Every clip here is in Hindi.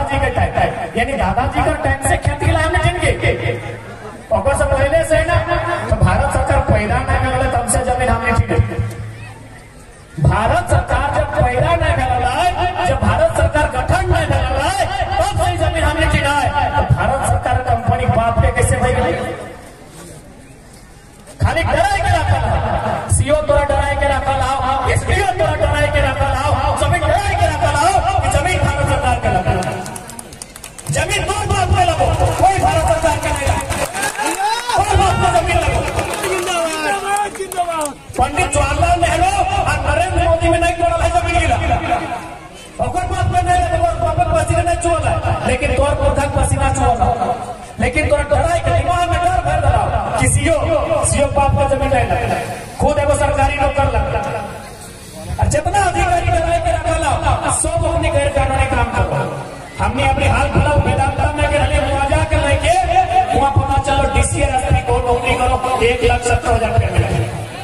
दादाजी के टाइम, यानी दादाजी का टाइम से खेती ला हमने जिनके और सब पहले से ना तो भारत सरकार पैदा नहीं करले तब से जमीन हमने ठीक। भारत सरकार जब पैदा नहीं करला, जब भारत सरकार गठन नहीं करला तब से जमीन हमने ठीक है। तो भारत सरकार कंपनी बाप के कैसे भाई खाली डराए के रखा, सीओ तोरा डराए के रखा लाओ, एसडीओ तोरा डराए के रखा लाओ, जमीन डराए के रखा लाओ कि जमीन भारत सरकार के लगा, जमीन दो बात में लगो, कोई भारत सरकार के नहीं लगा, कोई बात में जमीन लगो। पंडित जवाहरलाल नेहरू और नरेंद्र मोदी में नहीं तोड़ा है जमीन गिरा, और कोई बात में नहीं लगा, बाबा पसीना नहीं चुआ, लेकिन तोर प्रधान पसीना चुआ, लेकिन तोरा डराए के दिमाग में डर भर दला कि सीओ बाप को जमीन नहीं लगता, खुद एगो सरकारी नौकर लगता, और जितना अधिकारी डराए के रखा ला सब अपनी गैर कानूनी काम करो। हमने अपनी हाल फिलहाल वेदांता में के लिए मुआवजा के लेके वहां पता चलो डीसीए रास्ते को नौकरी करो 1,70,000 रुपया मिले।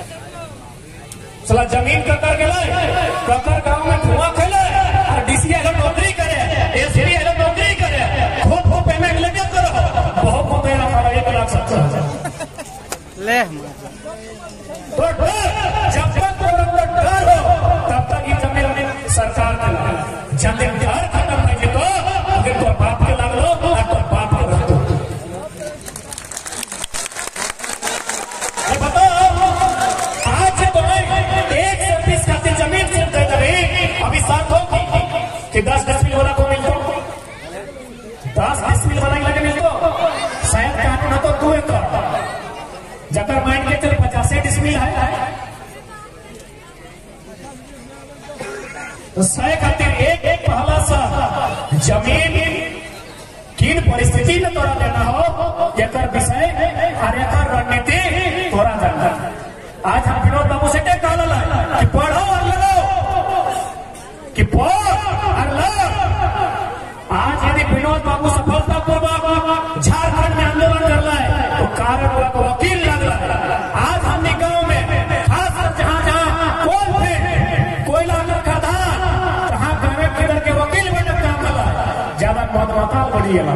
चला जमीन ककर के लाए, ककर गांव में धुआं खेले और डीसीए अगर नौकरी करे, एसपी अगर नौकरी करे, खूब पेमेंट लेके करो, बहुत देना पड़ा 1,70,000 ले। तो जब तक डर हो तब तक ये जमीन सरकार के लगे, जमीन डर खत्म नहीं तो अगर तो बाप के लग लो और तो बाप के लग दो। बताओ आज तो 120 खातिर जमीन से दे दे, अभी साथ हो कि 10 डिसमिल वाला को मिल दो, 10 डिसमिल वाला ही लगे मिल दो, शायद कानून हो तो 2 एकड़ जकर माइंड के चल 50 डिसमिल है तो 100 खातिर एक पहला सा जमीन किन परिस्थिति में तोरा देना हो एकर विषय और एकर रणनीति तोरा जानना। आज हम विनोद बाबू से कहला कि पढ़ो और लो, कि पढ़ और लो। आज यदि विनोद बाबू सफलतापूर्वक झारखंड में आंदोलन कर रहा है तो कारण वकील लग रहा है। आज हमने गांव में खासकर जहां कोयला खदान जहां गरीब किधर के वकील बने काम कर रहा है, ज्यादा मतदाता बढ़ी है।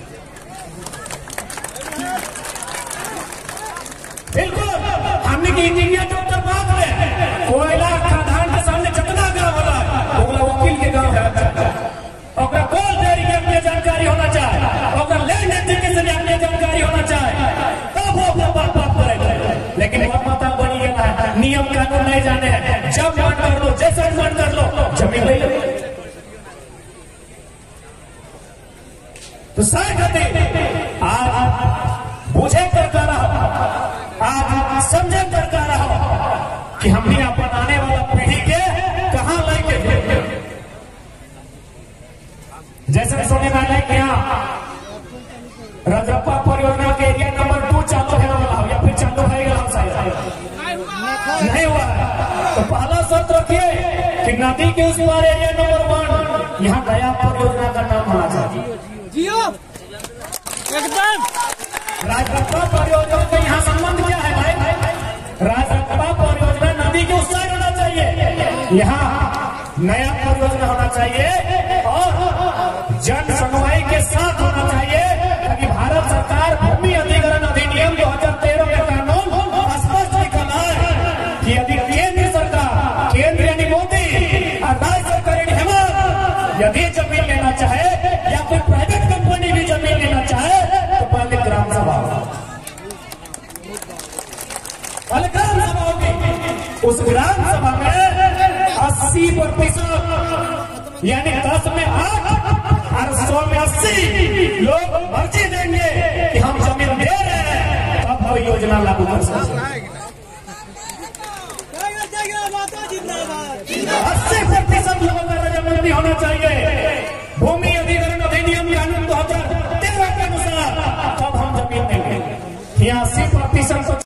बिल्कुल हमने की इंजीनियर डॉक्टर बात में कोयला खदान के सामने जितना गाँव वाला है वकील के गाँव है, और कोल देरी में अपनी जानकारी होना चाहिए, और लैंड एप्लीकेशन में अपनी जानकारी होना चाहिए, तब वो अपना बात करेगा। लेकिन वो माता बनी है नियम कानून नहीं जाने, जब मन कर लो जैसे मन कर लो जमीन ले लो। तो साथ आज बुझे करता रहो, आज समझे करता रहो कि हमने अपन आने वाला पीढ़ी के कहां लेके, जैसे सुने में आया कि यहाँ रजरप्पा परियोजना के एरिया नंबर 2 चालू है वाला हो या फिर चालू है नहीं हुआ है, तो पहला शर्त रखिए कि नदी के उस पार एरिया नंबर 1 यहाँ गया परियोजना का नाम होना चाहिए। जियो एकदम राजरप्पा परियोजना का यहाँ संबंध क्या है भाई? राजरप्पा परियोजना नदी के उस साइड होना चाहिए, यहाँ नया परियोजना होना चाहिए और जन सुनवाई के साथ होना चाहिए, ताकि भारत सरकार भूमि अधिग्रहण अधिनियम 2013 के कानून स्पष्ट लिखा है कि यदि केंद्र सरकार, केंद्र यानी मोदी और राज्य सरकार यानी हेमंत यदि जमीन लेना चाहे या फिर प्राइवेट कंपनी भी जमीन लेना चाहे तो पहले ग्राम सभा होगी, उस ग्राम सभा में 80% यानी 10 में 8 और 100 में 80 लोग मर्जी देंगे कि हम जमीन दे रहे हैं, तब वो योजना लागू कर सकते हैं।